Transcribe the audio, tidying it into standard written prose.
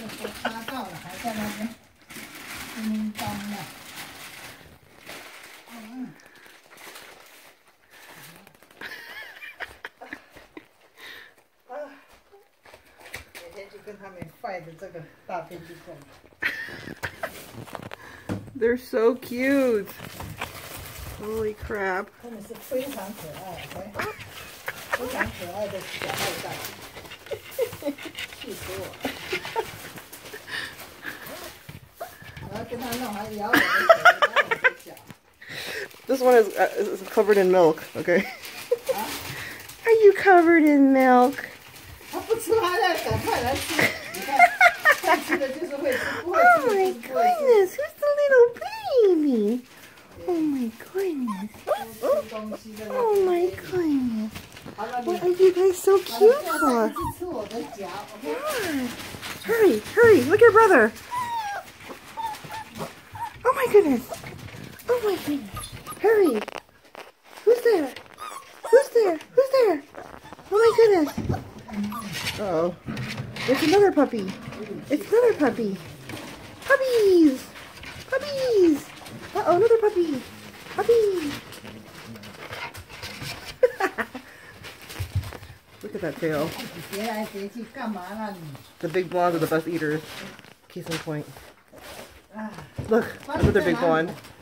擦到了，还在那边叮叮当呢。每天就跟他们fight这个大飞机过来。 They're so cute. Holy crap. 他们是非常可爱，非常可爱的小坏蛋，气死我了！我要跟他弄，还咬我的手，咬我的脚。 This one is covered in milk. Okay. Are you covered in milk? 他不吃，他在赶快来吃。你看，会吃的就是会吃，不会 Oh 吃 my 就是不会吃。 goodness, who's the little baby? Oh my goodness. 吃东西的。 Oh my goodness. 好了， What are you guys so cute 他 for? 一直吃我的脚 ，OK？ Hurry, hurry, look at your brother. Oh my goodness. Oh my goodness. Hurry. Who's there? Who's there? Who's there? Oh my goodness. Uh-oh. It's another puppy. It's another puppy. Puppies. Puppies. Uh-oh, another puppy. Puppy. Look at that tail. 叠来叠去干嘛呢你？ The big blondes are the best eaters. Case in point. 啊， Look, another big blonde.